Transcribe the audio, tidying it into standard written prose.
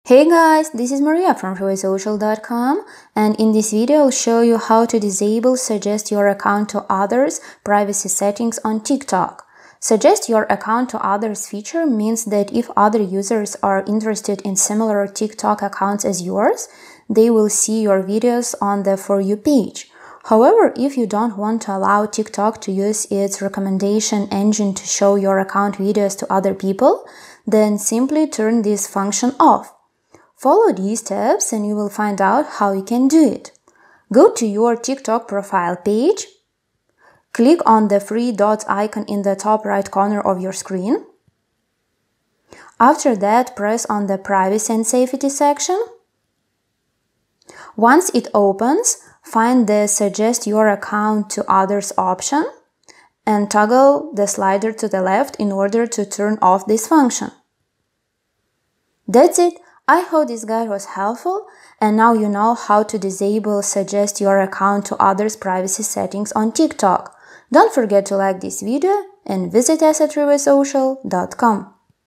Hey guys, this is Maria from freewaysocial.com, and in this video I'll show you how to disable suggest your account to others privacy settings on TikTok. Suggest your account to others feature means that if other users are interested in similar TikTok accounts as yours, they will see your videos on the For You page. However, if you don't want to allow TikTok to use its recommendation engine to show your account videos to other people, then simply turn this function off. Follow these steps and you will find out how you can do it. Go to your TikTok profile page, click on the three dots icon in the top right corner of your screen. After that, press on the Privacy and Safety section. Once it opens, find the Suggest Your Account to Others option and toggle the slider to the left in order to turn off this function. That's it. I hope this guide was helpful, and now you know how to disable Suggest Your Account to Others privacy settings on TikTok. Don't forget to like this video and visit us at freewaysocial.com.